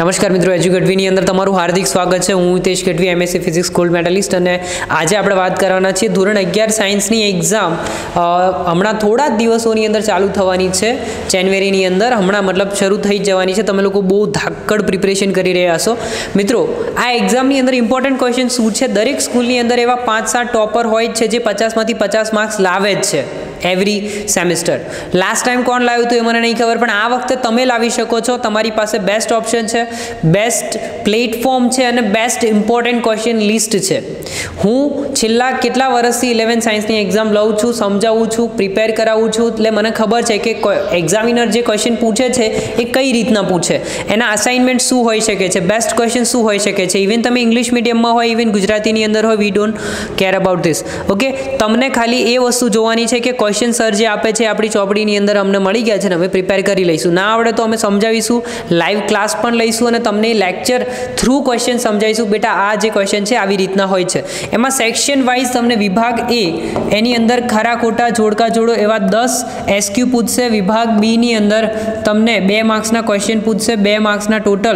નમસ્કાર મિત્રો, એજ્યુકેટવીની અંદર તમારું હાર્દિક સ્વાગત છે। હું Hitesh Gadhvi, MSc physics gold medalist, અને આજે આપણે વાત કરવાના છીએ ધોરણ 11 સાયન્સની એક્ઝામ હમણાં થોડા જ દિવસોની અંદર ચાલુ થવાની છે। જાન્યુઆરીની અંદર હમણાં મતલબ શરૂ થઈ જ જવાની છે। તમે લોકો બહુ ધાકડ પ્રિપરેશન કરી રહ્યા છો। મિત્રો, આ એક્ઝામની અંદર ઇમ્પોર્ટન્ટ ક્વેશ્ચન શું છે? દરેક સ્કૂલની અંદર એવા 5-7 ટોપર હોય જ છે જે 50માંથી 50 માર્ક્સ લાવે જ છે એવરી સેમેસ્ટર। લાસ્ટ ટાઈમ કોણ લાવ્યું હતું એ મને નહીં ખબર, પણ આ વખતે તમે લાવી શકો છો। તમારી પાસે બેસ્ટ ઓપ્શન છે, બેસ્ટ પ્લેટફોર્મ છે અને બેસ્ટ ઇમ્પોર્ટન્ટ ક્વેશ્ચન લિસ્ટ છે। હું છેલ્લા કેટલા વર્ષથી 11 સાયન્સની એક્ઝામ લઉં છું, સમજાવું છું, પ્રિપેર કરાવું છું, એટલે મને ખબર છે કે એક્ઝામિનર જે ક્વેશ્ચન પૂછે છે એ કઈ રીતના પૂછે, એના અસાઇનમેન્ટ શું હોઈ શકે છે, બેસ્ટ ક્વેશ્ચન શું હોઈ શકે છે। ઇવન તમે ઇંગ્લિશ મીડિયમમાં હોય, ઇવન ગુજરાતીની અંદર હોય, we don't care about this. Okay, તમને ખાલી એ વસ્તુ જોવાની છે કે ક્વેશ્ચન સર જે આપે છે આપણી ચોપડીની અંદર અમને મળી ગયા છે ને અમે પ્રિપેર કરી લઈશું। ના આવડે તો અમે સમજાવીશું, લાઈવ ક્લાસ પણ લઈશું અને તમને લેક્ચર થ્રુ ક્વેશ્ચન સમજાવીશું। બેટા આ જે ક્વેશ્ચન છે આવી રીતના હોય છે। એમાં સેક્શન વાઇઝ તમને વિભાગ એ એની અંદર ખરા ખોટા જોડકા જોડો એવા 10 એસક્યુ પૂછશે। વિભાગ બી ની અંદર તમને 2 માર્ક્સના ક્વેશ્ચન પૂછશે, 2 માર્ક્સના ટોટલ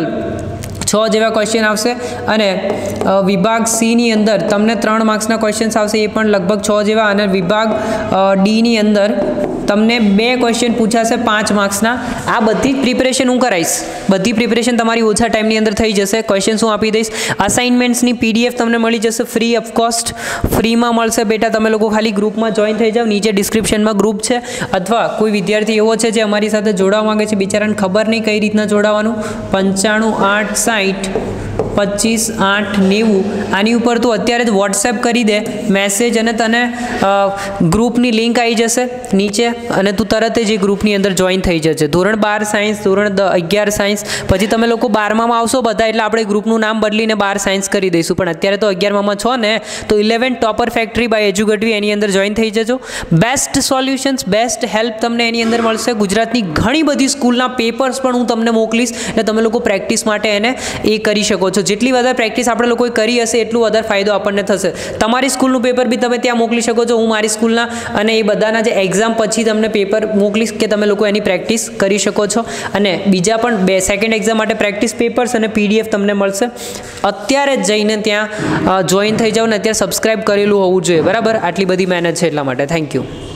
6 જેવા ક્વેશ્ચન આવશે, અને વિભાગ સી ની અંદર તમને 3 માર્ક્સના ક્વેશ્ચન્સ આવશે, એ પણ લગભગ 6 જેવા, અને વિભાગ ડી ની અંદર તમને 2 ક્વેશ્ચન પૂછાશે 5 માર્ક્સના। આ બધી જ પ્રિપરેશન હું કરાવીશ, બધી પ્રિપરેશન તમારી ઓછા ટાઈમની અંદર થઈ જશે। ક્વેશ્ચન હું આપી દઈશ, અસાઇનમેન્ટ્સની પીડીએફ તમને મળી જશે ફ્રી ઓફ કોસ્ટ, ફ્રીમાં મળશે બેટા। તમે લોકો ખાલી ગ્રુપમાં જોઈન થઈ જાઓ, નીચે ડિસ્ક્રિપ્શનમાં ગ્રુપ છે, અથવા કોઈ વિદ્યાર્થી એવો છે જે અમારી સાથે જોડાવા માંગે છે, બિચારાને ખબર નહીં કઈ રીતના જોડાવાનું, 95 860 25 890 આની ઉપર તું અત્યારે જ વોટ્સએપ કરી દે મેસેજ, અને તને ગ્રુપની લિંક આવી જશે નીચે, અને તું તરત જ એ ગ્રુપની અંદર જોઈન થઈ જશે। ધોરણ 12 સાયન્સ, ધોરણ 11 સાયન્સ, પછી તમે લોકો 12માં આવશો બધા એટલે આપણે ગ્રુપનું નામ બદલીને 12 સાયન્સ કરી દઈશું, પણ અત્યારે તો 11માં છો ને, તો 11 ટોપર ફેક્ટરી બાય એજ્યુકેટવી એની અંદર જોઈન થઈ જજો। બેસ્ટ સોલ્યુશન્સ, બેસ્ટ હેલ્પ તમને એની અંદર મળશે। ગુજરાતની ઘણી બધી સ્કૂલના પેપર્સ પણ હું તમને મોકલીશ, એટલે તમે લોકો પ્રેક્ટિસ માટે એને એ કરી શકો છો। જેટલી વધારે પ્રેક્ટિસ આપણે લોકોએ કરી હશે એટલું વધારે ફાયદો આપણને થશે। તમારી સ્કૂલનું પેપર બી તમે ત્યાં મોકલી શકો છો, હું મારી સ્કૂલના અને એ બધાના જે એક્ઝામ પછી તમને પેપર મોકલીશ કે તમે લોકો એની પ્રેક્ટિસ કરી શકો છો, અને બીજા પણ સેકન્ડ એક્ઝામ માટે પ્રેક્ટિસ પેપર્સ અને પીડીએફ તમને મળશે। અત્યારે જ જઈને ત્યાં જોઈન થઈ જાઓ ને અત્યારે સબસ્ક્રાઇબ કરેલું હોવું જોઈએ, બરાબર? આટલી બધી મહેનત છે એટલા માટે। Thank you.